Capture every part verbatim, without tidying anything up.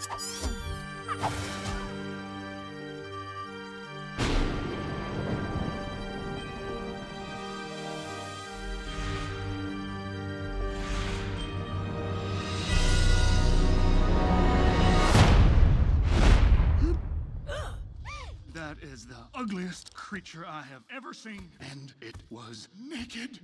That is the ugliest creature I have ever seen, and it was naked.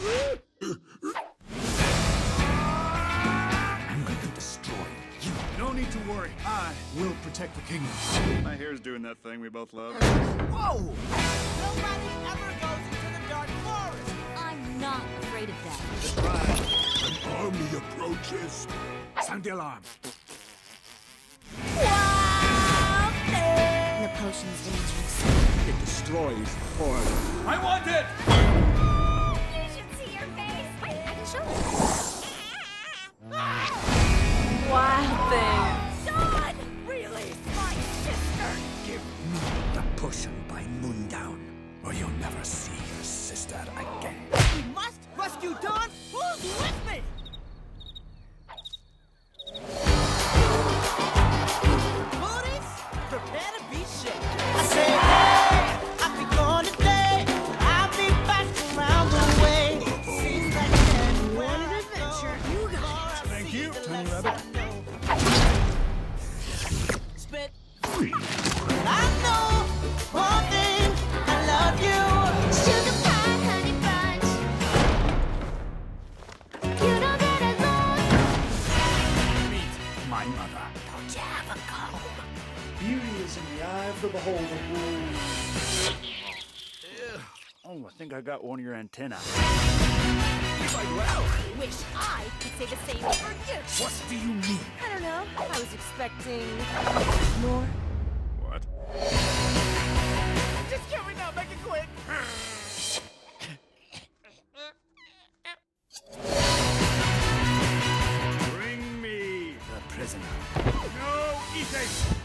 I'm going to destroy you. No need to worry. I will protect the kingdom. My hair's doing that thing we both love. Whoa! Nobody ever goes into the dark forest. I'm not afraid of that. An army approaches. Sound the alarm. The potion's dangerous. It destroys order. I want it! You should see your face. I, I can show you. Wild thing. Dawn! Release my sister! Give me the potion by moondown, or you'll never see your sister again. We must rescue Dawn. Who's with me? Booties, prepare to be shaken. I say, hey, I'll be gone today. I'll be back around the way. Seems like everywhere I go, You got all I Thank see you, the Tiny less Rabbit. I know. Spit. I know one thing. I love you. Sugar pie, honey bunch. You know that I love. Meet my mother. Don't you have a comb? Beauty is in the eye of the beholder. Oh, I think I got one of your antennae. Well, I wish I could say the same for you. What do you mean? I don't know. I was expecting more. What? Just kill me now. Make it quick. Bring me The prisoner. no eating.